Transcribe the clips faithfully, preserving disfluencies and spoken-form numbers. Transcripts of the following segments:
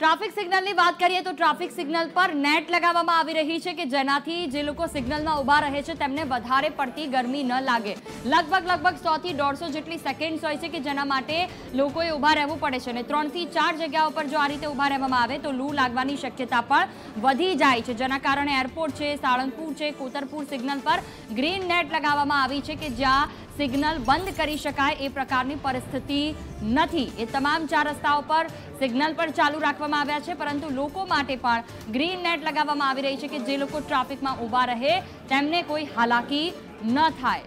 Traffic સિગ્નલની વાત કરીએ તો ટ્રાફિક સિગ્નલ પર નેટ લગાવવામાં આવી રહી છે કે જેનાથી જે લોકો સિગ્નલમાં ઊભા રહે છે તેમને વધારે પડતી ગરમી ન લાગે। લગભગ લગભગ સો થી દોઢસો જેટલી સેકન્ડ્સ હોય છે કે જેના માટે લોકોએ ઊભા રહેવું પડે છે અને ત્રણ થી ચાર જગ્યાઓ પર જો આ રીતે ઊભા રહેવામાં આવે તો લૂ લાગવાની શક્યતા પણ વધી જાય છે, જેના કારણે એરપોર્ટ છે, સાળંગપુર છે, કોતરપુર સિગ્નલ પર ગ્રીન નેટ લગાવવામાં આવી છે કે જ્યાં સિગ્નલ બંધ કરી શકાય એ પ્રકારની પરિસ્થિતિ નથી। એ તમામ ચાર રસ્તાઓ પર સિગ્નલ પર ચાલુ રાખવામાં આવ્યા છે, પરંતુ લોકો માટે પણ ગ્રીન નેટ લગાવવામાં આવી રહી છે કે જે લોકો ટ્રાફિકમાં ઊભા રહે તેમને કોઈ હાલાકી ન થાય।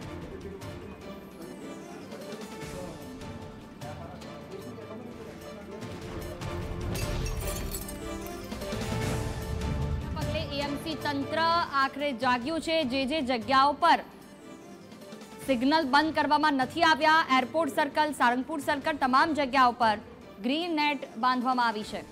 પગલે એએમસી તંત્ર આખરે જાગ્યું છે। જે જે જગ્યાઓ પર સિગ્નલ બંધ કરવામાં નથી આવ્યા, એરપોર્ટ સર્કલ, સાળંગપુર સર્કલ, તમામ જગ્યાઓ પર ગ્રીન નેટ બાંધવામાં આવી છે।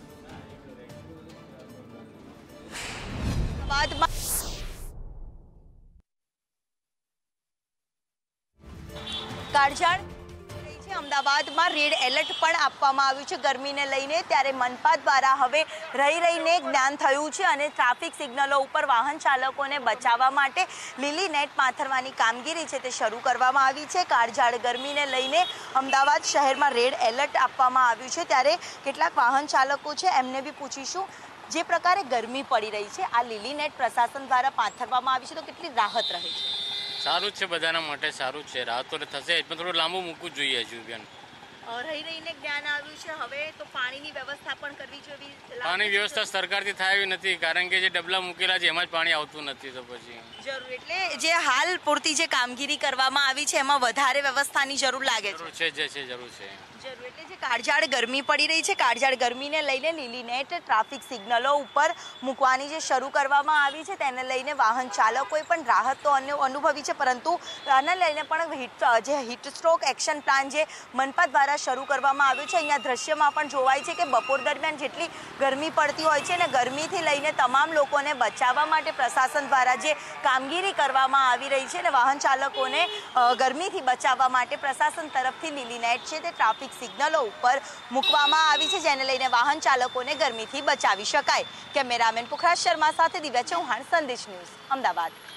કાળઝાળ અમદાવાદમાં રેડ એલર્ટ પણ આપવામાં આવ્યું છે ગરમીને લઈને। ત્યારે મનપા દ્વારા હવે રહી રહીને જ્ઞાન થયું છે અને ટ્રાફિક સિગ્નલો ઉપર વાહન ચાલકોને બચાવવા માટે લીલી નેટ પાથરવાની કામગીરી છે તે શરૂ કરવામાં આવી છે। કાળઝાળ ગરમીને લઈને અમદાવાદ શહેરમાં રેડ એલર્ટ આપવામાં આવ્યું છે। ત્યારે કેટલાક વાહન ચાલકો છે એમને બી પૂછીશું જે પ્રકારે ગરમી પડી રહી છે, આ લીલી નેટ પ્રશાસન દ્વારા પાથરવામાં આવી છે તો કેટલી રાહત રહે છે? સારું જ છે, બધાના માટે સારું જ છે। રાહત તો થશે પણ થોડું લાંબુ મૂકવું જ જોઈએ હજુ બેન। રહી રહીને જ્ઞાન આવ્યું છે, હવે તો પાણીની વ્યવસ્થા પણ કરવી જોઈએ। પાણી વ્યવસ્થા સરકારથી થાય એવી નથી, કારણ કે જે ડબલા મૂકેલા છે એમાં જ પાણી આવતું નથી, તો પછી જરૂર એટલે જે હાલ પૂરતી જે કામગીરી કરવામાં આવી છે એમાં વધારે વ્યવસ્થાની જરૂર લાગે છે। જરૂર છે જે છે જરૂર છે જરૂર એટલે જે કાળઝાળ ગરમી પડી રહી છે, કાળઝાળ ગરમીને લઈને લીલી નેટ ટ્રાફિક સિગ્નલો ઉપર મૂકવાની જે શરૂ કરવામાં આવી છે તેને લઈને વાહન ચાલકોએ પણ રાહત તો અનુભવી છે, પરંતુ આને લઈને પણ હીટ જે હીટ સ્ટ્રોક એક્શન પ્લાન જે મનપા દ્વારા શરૂ કરવામાં આવ્યું છે, અહીંયા દ્રશ્યમાં પણ જોવાય છે કે બપોર દરમિયાન જેટલી ગરમી પડતી હોય છે ને ગરમીથી લઈને તમામ લોકોને બચાવવા માટે પ્રશાસન દ્વારા જે કામગીરી કરવામાં આવી રહી છે અને વાહન ચાલકોને ગરમીથી બચાવવા માટે પ્રશાસન તરફથી લીલી નેટ છે તે ટ્રાફિક સિગ્નલો ઉપર મૂકવામાં આવી છે, જેને લઈને વાહન ચાલકોને ગરમીથી બચાવી શકાય। કેમેરામેન પુખરાજ શર્મા સાથે દિવ્યા ચૌહાણ, સંદેશ ન્યૂઝ, અમદાવાદ।